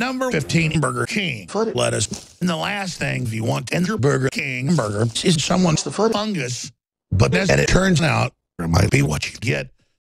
number 15, Burger King. Foot Lettuce. And the last thing, if you want in your Burger King burger, is someone's the foot fungus. But as it turns out, it might be what you get